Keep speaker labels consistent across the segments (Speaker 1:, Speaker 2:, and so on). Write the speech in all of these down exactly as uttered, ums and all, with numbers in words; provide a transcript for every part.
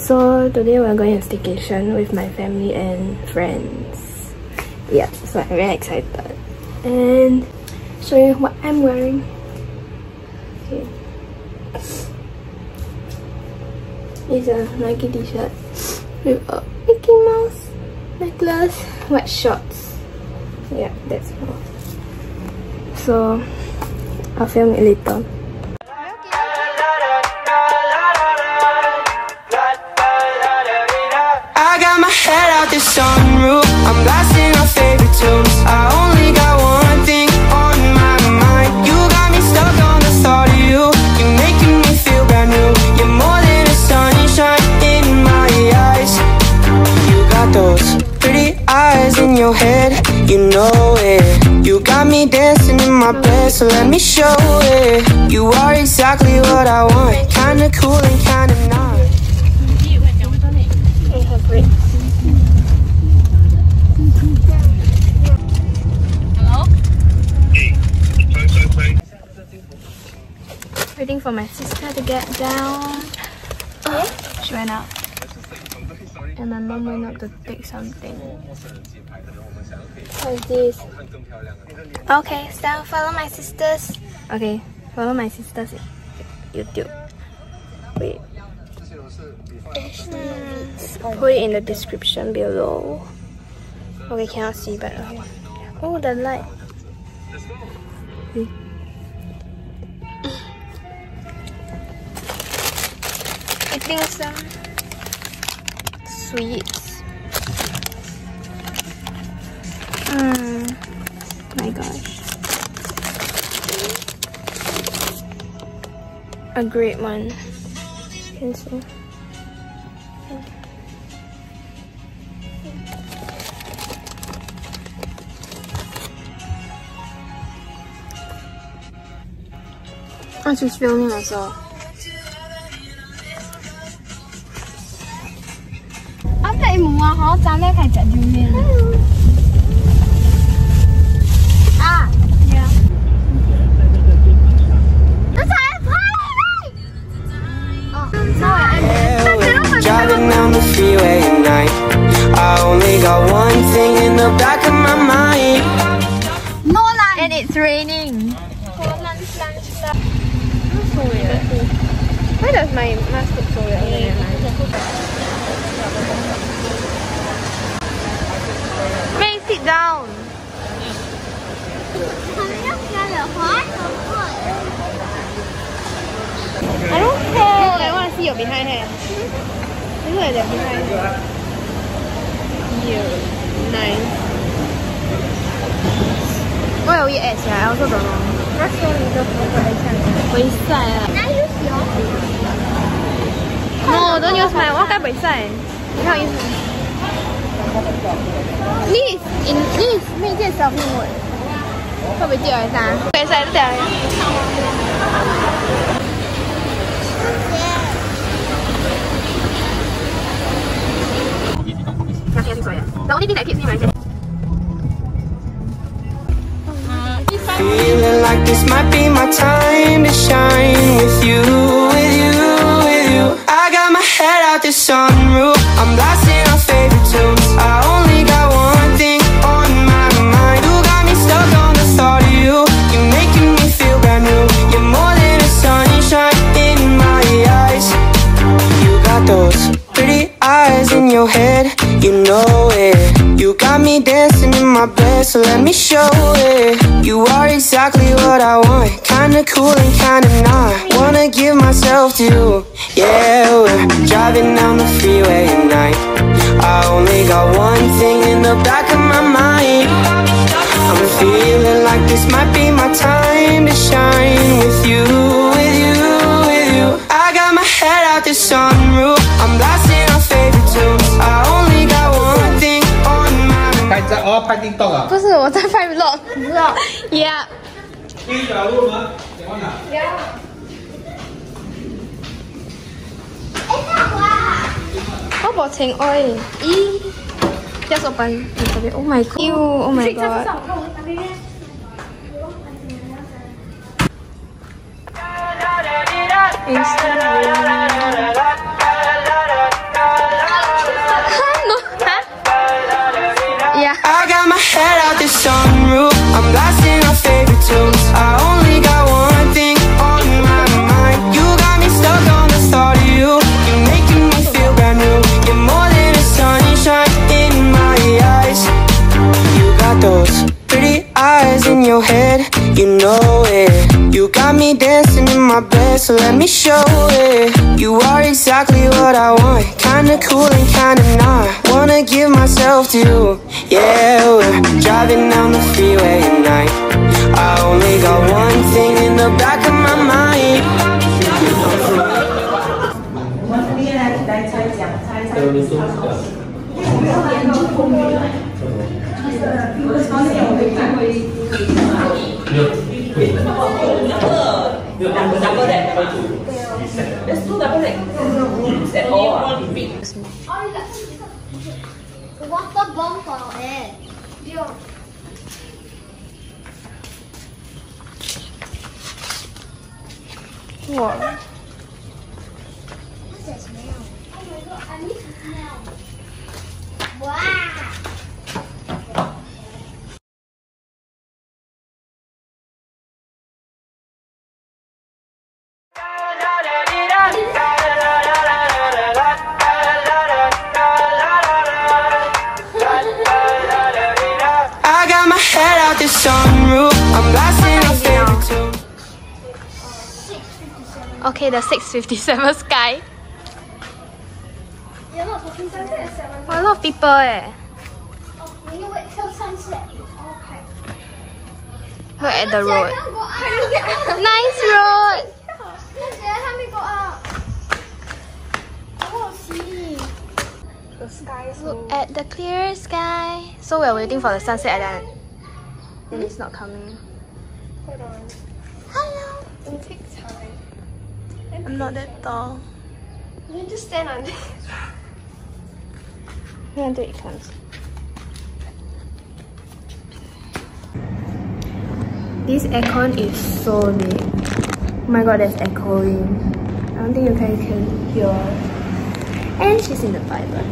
Speaker 1: So today we're going on staycation with my family and friends. Yeah, so I'm very excited. And show you what I'm wearing. Okay. It's a Nike t-shirt with a Mickey Mouse necklace, white shorts. Yeah, that's all. So I'll film it later.
Speaker 2: I got my head out the sunroof, I'm blasting our favorite tunes. I only got one thing on my mind. You got me stuck on the thought of you. You're making me feel brand new. You're more than a sunshine in my eyes. You got those pretty eyes in your head, you know it. You got me dancing in my bed, so let me show it. You are exactly what I want, kinda cool and kinda not.
Speaker 1: Waiting for my sister to get down. Oh, she went out. And my mom went out to take something. What is this? Okay, so follow my sisters. Okay, follow my sisters in YouTube. Wait. Hmm, put it in the description below. Okay, cannot see, but okay. Oh, the light. I think some sweets. Mm, my gosh. A great one. You can see. Oh, she's filming also.
Speaker 3: Cái mùng hoa họ trang đấy phải chặt durian. À, yeah.
Speaker 2: Driving down the freeway at night, I only got one thing in the back of my mind.
Speaker 3: No line.
Speaker 1: And it's raining. So weird. Why does my mask look so weird? May sit down. I don't care. No, I want to see your behind hair. Look at that behind hair. Yeah, nice. What will we add? Yeah, I also don't know. Let's go with the photo. Waste ah. No, don't use mine. What kind of waste? You can't use mine. This in this 咩即係十片喎？會唔會掉嚟曬？俾曬都掉嚟。The only thing that keeps me right.
Speaker 2: Feeling like this might be my time to shine with you, with you, with you. I got my head out the sunroof, I'm blasting our favorite tunes. I only got one thing on my mind. You got me stuck on the thought of you. You're making me feel brand new. You're more than a sunshine in my eyes. You got those pretty eyes in your head, you know it. You got me dancing in my bed, so let me show it. You are exactly what I want, kinda cool and kinda not. Wanna give myself to you. Yeah, we're driving down the freeway at night. I only got one thing in the back of my mind. I'm feeling like this might be my time to shine with you, with you, with you. I got my head out the sunroof, I'm blasting our favorite tunes. I only got one thing on my mind.
Speaker 4: 拍在哦，拍 TikTok 啊？
Speaker 1: 不是我在拍 vlog。vlog。Yeah。
Speaker 4: 第一条路吗？喜欢哪
Speaker 3: Yeah。哎，大华。
Speaker 1: 我冇停愛。咦？一十蚊。Oh my god！ Oh my god！ Instant
Speaker 2: best, so let me show it. You are exactly what I want, kinda cool and kinda not. Wanna give myself to you, yeah. We're driving down the freeway at night. I only got one thing in the back of my mind.
Speaker 3: Water bomb for air.
Speaker 1: Wow.
Speaker 3: What's that smell? Oh my god, I need to smell. Wow.
Speaker 2: I got my head out the sunroof, I'm blasting my favorite tune.
Speaker 1: Okay, the six fifty-seven sky.
Speaker 3: You're not talking sunset at seven.
Speaker 1: Oh, a lot of people eh.
Speaker 3: Oh, we need to wait till sunset. Okay.
Speaker 1: Look at the road.
Speaker 3: I can't go out.
Speaker 1: Nice road.
Speaker 3: Yeah, help me go out. I want to see. The sky is
Speaker 1: Look at the clear sky. So we're waiting for the sunset and then it's not coming.
Speaker 3: Hold on.
Speaker 1: Hello.
Speaker 3: It will take time.
Speaker 1: I'm not that tall.
Speaker 3: You can just stand on it.
Speaker 1: Yeah, until it comes. This aircon is so big. Oh my god, there's echoing. I don't think you guys can hear. And she's in the toilet.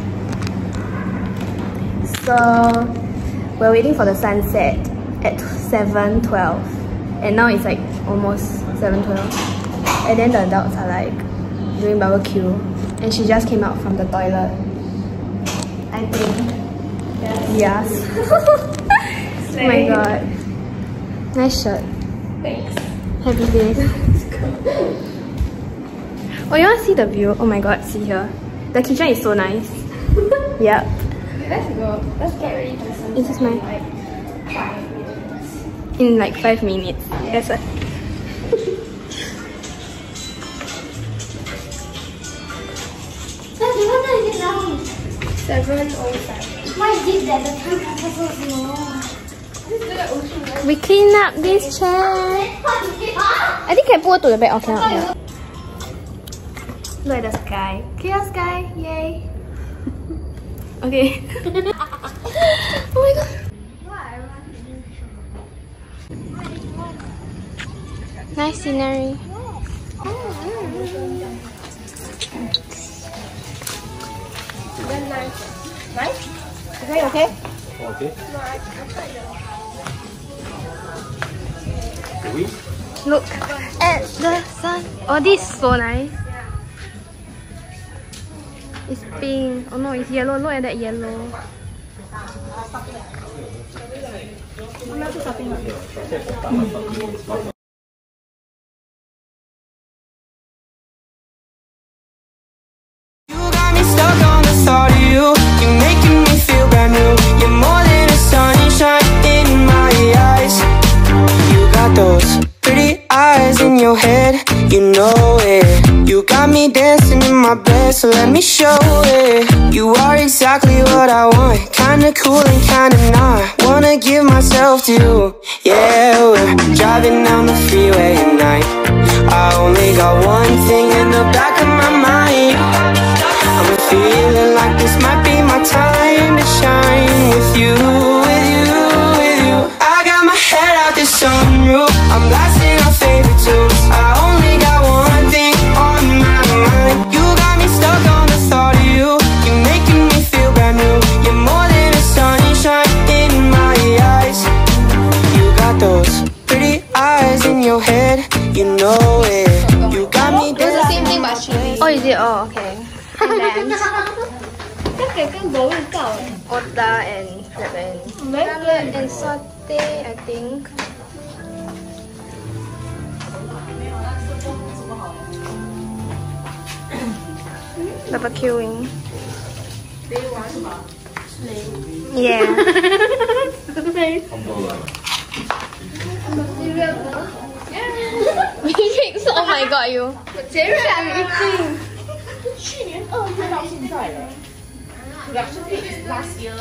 Speaker 1: So we're waiting for the sunset at seven twelve. And now it's like almost seven twelve. And then the adults are like doing barbecue. And she just came out from the toilet. I think. Yes. Yes. Oh my god. Nice shirt.
Speaker 3: Thanks.
Speaker 1: Happy days. Oh, you want to see the view? Oh my god, see here. The kitchen is so nice. Yep.
Speaker 3: Let's go. Let's get ready for sunset.
Speaker 1: This is my... In like five minutes. That's it.
Speaker 3: seven oh five. Why is this that the time passes so slow?
Speaker 1: We clean up this chair. I think I put to the back. Okay, okay. Look at the sky. Clear sky. Yay. Okay. Oh my god. Nice scenery.
Speaker 3: Nice. Nice? Okay, okay?
Speaker 4: Okay.
Speaker 1: Look at the sun. Oh, this is so nice. It's pink. Oh no, it's yellow. Look at that yellow.
Speaker 2: You got me stuck on the thought of you. You're making me feel brand new. You're more than a sunshine in my eyes. You got those pretty eyes in your head, you know it. You got me dancing in my bed, so let me show it. You are exactly what I want, kinda cool and kinda not. Wanna give myself to you, yeah. We're driving down the freeway at night. I only got one thing in the back of my mind. I'm feeling like this might be my time to shine with you, with you, with you. I got my head out the sunroof, I'm blasting our favorite tunes. I only got one thing on my mind. You got me stuck on the thought of you. You're making me feel brand new. You're more than a sunshine in my eyes. You got those pretty eyes in your head, you know it. You got me dancing.
Speaker 3: It's the same thing but chili.
Speaker 1: Oh, is it? Oh, okay. And then
Speaker 3: 跟给跟狗味道哎。
Speaker 1: otah and crab and salad and satay, I think. barbecuing. Yeah. Matrix, oh my god, you. Seriously, I'm eating.
Speaker 3: last year.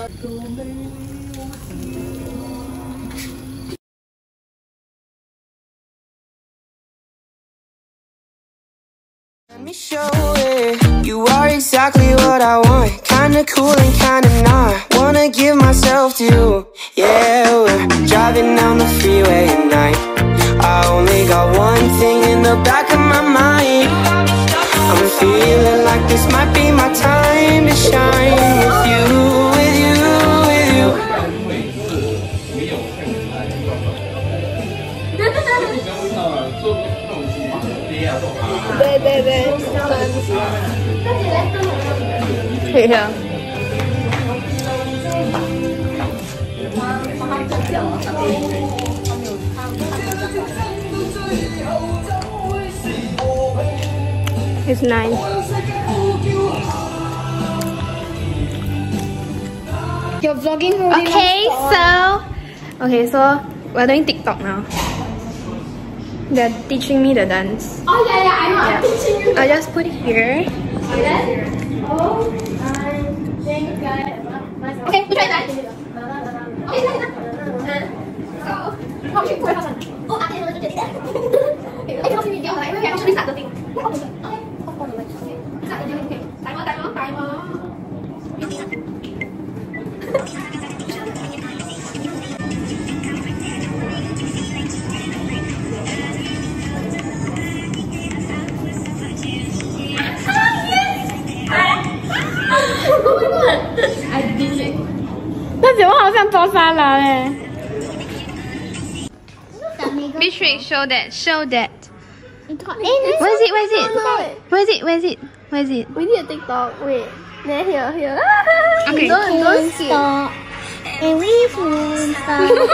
Speaker 2: Let me show it. You are exactly what I want. Kinda cool and kinda not. Wanna give myself to you. Yeah, we're driving down the freeway at night. I only got one thing in the back of my mind. I'm feeling like this might be my time to shine. With you, with you, with you.
Speaker 1: There, there, there. Yeah. It's nice.
Speaker 3: You're vlogging already.
Speaker 1: Okay, so okay, so we're doing TikTok now. They're teaching me the dance.
Speaker 3: Oh yeah, yeah, I know.
Speaker 1: Yeah.
Speaker 3: I'm teaching you.
Speaker 1: I just put it here.
Speaker 3: Oh, okay, we try that. Okay, try that. How should we put it? Oh, I can do that. Okay, how should we do that? Okay, how should we start the thing? Okay, okay. Start the thing. Okay. Timer, timer, timer. I did it.
Speaker 1: 那姐我好像脱沙了哎。Beatrix, show that, show that. Where is it? Where is it? Where is it? Where is it? Where is it?
Speaker 3: We need a TikTok. Wait. There, here, here.
Speaker 1: Okay.
Speaker 3: Don't, don't stop. And we won't stop.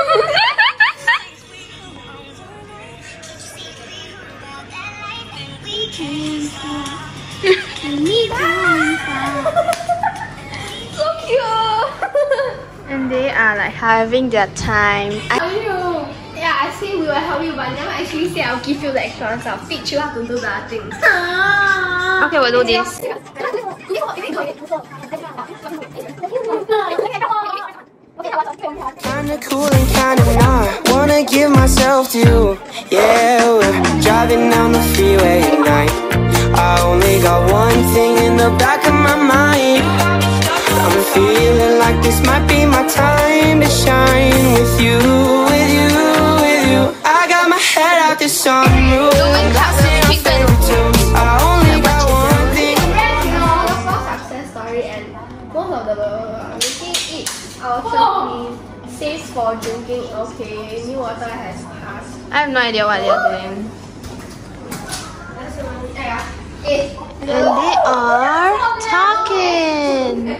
Speaker 3: So cute.
Speaker 1: And they are like having their time. I
Speaker 3: Are you? Yeah, I say we will help you, but never actually say I'll give you the extra ones. I'll teach you how to do the thing.
Speaker 1: Okay, we'll do this.
Speaker 2: Kinda cool and kinda not. Wanna give myself to you. Yeah, we're driving down the freeway at night. I only got one thing in the back of my mind. I'm feeling like this might be my time to shine. With you, with you, with you. I got my head out the sunroof. I'm blasting our favorite tunes. I only got one thing.
Speaker 3: You know, the first success story and most of the making it our recipe says for drinking. Okay, new water has passed.
Speaker 1: I have no idea what they're doing.
Speaker 3: Eight.
Speaker 1: And they are talking.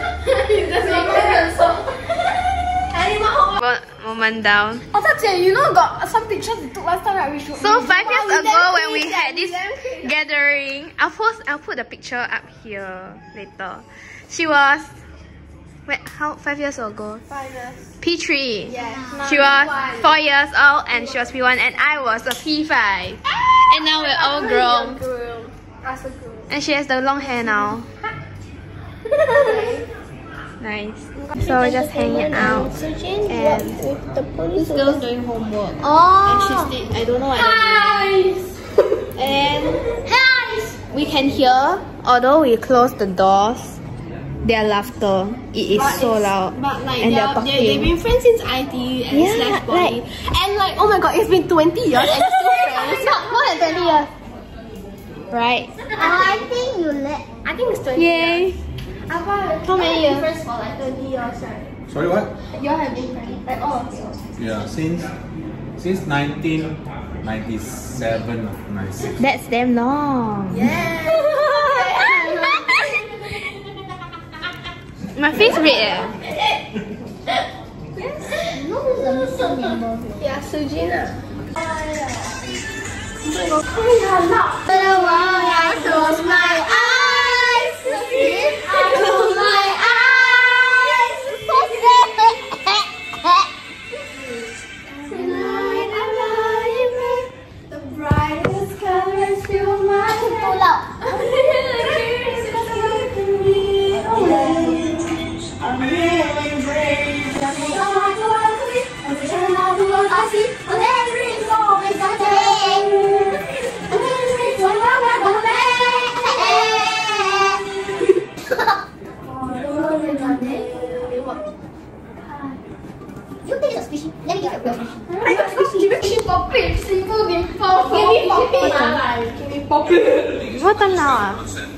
Speaker 1: One moment down.
Speaker 3: Oh, you know, got some pictures we took last time, right? We should.
Speaker 1: So five years ago when we had this gathering, I'll post, I'll put the picture up here later. She was, wait, how five years ago?
Speaker 3: Five years.
Speaker 1: P three.
Speaker 3: Yeah.
Speaker 1: She was four years old and she was P one and I was a P five. And now we're all grown.
Speaker 3: As a girl.
Speaker 1: And she has the long hair now. Nice. So we're just hanging out. And
Speaker 3: This girl's doing homework.
Speaker 1: oh,
Speaker 3: And she stayed, I don't know what they're doing.
Speaker 1: and we can hear, although we close the doors, their laughter. It is
Speaker 3: But
Speaker 1: so
Speaker 3: it's-
Speaker 1: loud.
Speaker 3: But like
Speaker 1: and
Speaker 3: they're,
Speaker 1: they're
Speaker 3: they they've
Speaker 1: talking.
Speaker 3: been friends since I T and
Speaker 1: Yeah,
Speaker 3: slash poly.
Speaker 1: like-
Speaker 3: And like, oh my god, it's been twenty years and still friends.
Speaker 1: Not more than twenty years. Right?
Speaker 3: I think you let. I think it's twenty
Speaker 1: Yay.
Speaker 3: years. How
Speaker 1: many years?
Speaker 3: Friends for like twenty years, right?
Speaker 4: Sorry, what?
Speaker 3: You all have been friends. Like all of you.
Speaker 4: Yeah, since since nineteen ninety-seven, ninety-six.
Speaker 1: That's damn long.
Speaker 3: Yeah.
Speaker 1: My face red eh.
Speaker 3: Yeah, Sujina.
Speaker 1: For a while I close my eyes. What time now? Ah?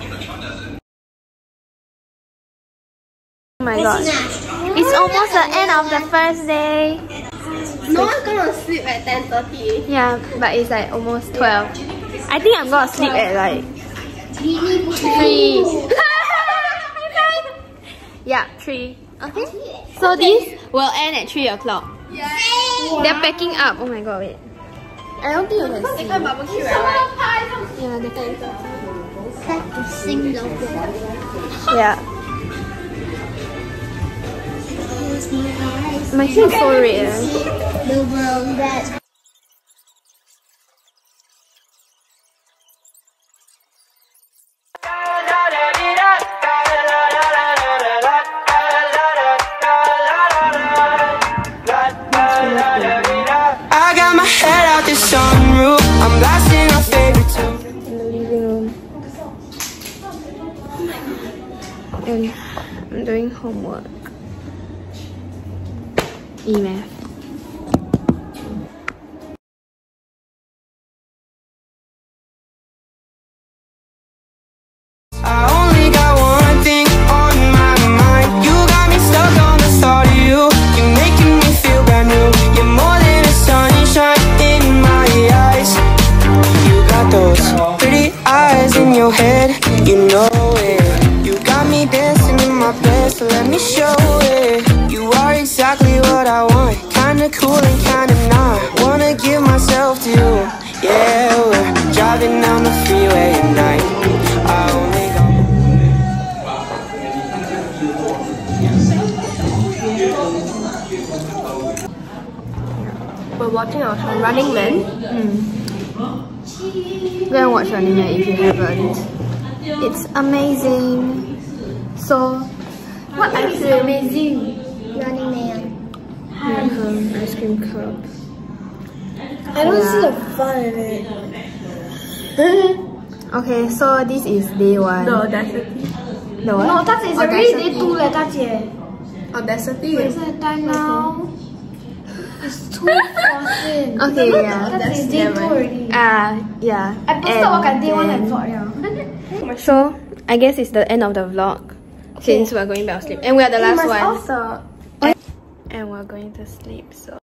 Speaker 1: Oh my god. It's almost the end of the first day.
Speaker 3: No one's gonna sleep at ten thirty.
Speaker 1: Yeah, but it's like almost twelve. I think I'm gonna sleep at like three. Yeah, three. Okay. So this will end at three o'clock. They're packing up. Oh my god, wait. I don't think you can see.
Speaker 3: Barbecue, right?
Speaker 1: Yeah, they can.
Speaker 3: Practicing the wall.
Speaker 1: Yeah. My skin is so red.
Speaker 3: The world that.
Speaker 2: I got my head out the sunroof. I'm blasting our favorite tune.
Speaker 1: In the living room. And I'm doing homework. E-math.
Speaker 2: I only got one thing on my mind. You got me stuck on the thought of you. You're making me feel brand new. You're more than a sunshine in my eyes. You got those pretty eyes in your head. You know it. You got me dancing in my bed, so let me show it. You are exactly what I want. Kinda cool and kinda not. Wanna give myself to you. Yeah, we're driving down the freeway at night. I only got
Speaker 1: We're watching our show Running Man. Mm. Go and watch Running Man if you haven't. It's amazing. So, what I feel amazing?
Speaker 3: Running Man.
Speaker 1: Um, ice cream cup.
Speaker 3: I don't
Speaker 1: Yeah.
Speaker 3: see the fun in it.
Speaker 1: Okay, so this is day one.
Speaker 5: The Audacity.
Speaker 1: The what?
Speaker 3: No, that is already day two leh, 大姐.
Speaker 5: Audacity.
Speaker 3: Where's the time now? It's two fourteen.
Speaker 1: Okay, yeah.
Speaker 3: That is day two already.
Speaker 1: Ah, yeah.
Speaker 3: I posted what
Speaker 1: And
Speaker 3: day one
Speaker 1: then-
Speaker 3: and vlog yeah.
Speaker 1: So, I guess it's the end of the vlog. Since we're going back to sleep. And we are the last one.
Speaker 3: Also,
Speaker 1: And we're going to sleep, so